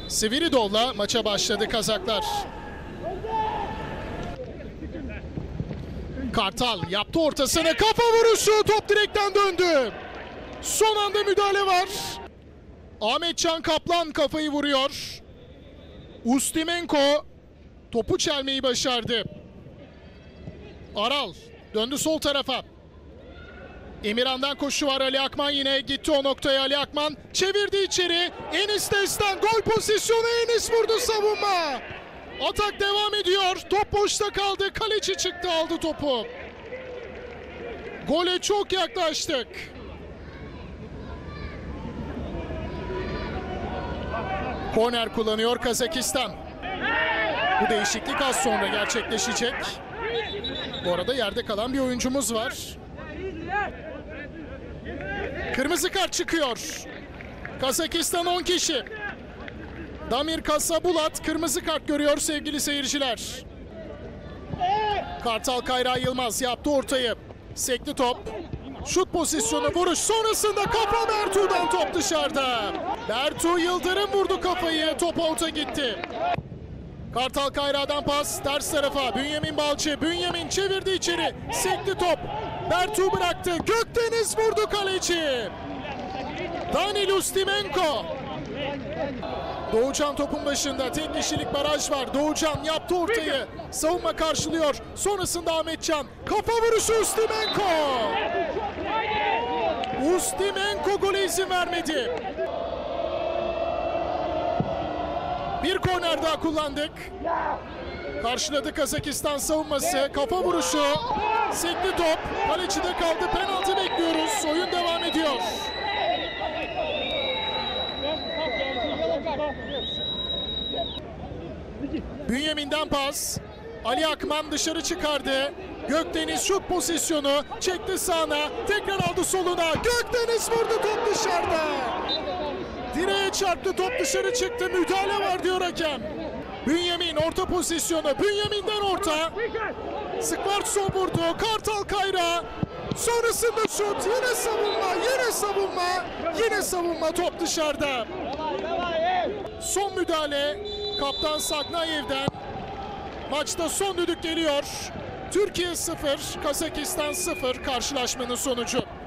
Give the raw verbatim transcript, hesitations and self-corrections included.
Sviridov'la maça başladı Kazaklar. Kartal yaptı ortasına, kafa vuruşu, top direkten döndü. Son anda müdahale var. Ahmetcan Kaplan kafayı vuruyor. Ustimenko topu çelmeyi başardı. Aral döndü sol tarafa. Emirhan'dan koşu var, Ali Akman yine gitti o noktaya. Ali Akman çevirdi içeri. Enis Destan gol pozisyonu, Enis vurdu, savunma. Atak devam ediyor. Top boşta kaldı. Kaleci çıktı, aldı topu. Gole çok yaklaştık. Korner kullanıyor Kazakistan. Bu değişiklik az sonra gerçekleşecek. Bu arada yerde kalan bir oyuncumuz var. Kırmızı kart çıkıyor. Kazakistan on kişi. Damir Kasabulat kırmızı kart görüyor sevgili seyirciler. Kartal Kayra Yılmaz yaptı ortayı. Sekti top. Şut pozisyonu, vuruş sonrasında kafa, Bertu'dan top dışarıda. Bertu Yıldırım vurdu kafayı, top out'a gitti. Kartal Kayra'dan pas ters tarafa. Bünyamin Balcı. Bünyamin çevirdi içeri. Sekti top. Bertu bıraktı. Gökdeniz vurdu, kaleci. Danil Ustimenko. Doğucan topun başında. Tek kişilik baraj var. Doğucan yaptı ortayı. Savunma karşılıyor. Sonrasında Ahmetcan. Kafa vuruşu Ustimenko. Ustimenko gole izin vermedi. Bir korner daha kullandık. Karşıladı Kazakistan savunması. Kafa vuruşu. Sekli top. Kalecide kaldı. Penaltı bekliyoruz. Oyun devam ediyor. Bünyamin'den pas. Ali Akman dışarı çıkardı. Gökdeniz şut pozisyonu. Çekti sağına. Tekrar aldı soluna. Gökdeniz vurdu, top dışarıda. Direğe çarptı, top dışarı çıktı. Müdahale var diyor hakem. Bünyamin orta pozisyonu. Bünyamin'den orta. Skvartsov vurdu. Kartal Kayra. Sonrasında şut. Yine savunma. Yine savunma. Yine savunma. Top dışarıda. Son müdahale Kaptan Sagnayev'den. Maçta son düdük geliyor. Türkiye sıfır, Kazakistan sıfır karşılaşmanın sonucu.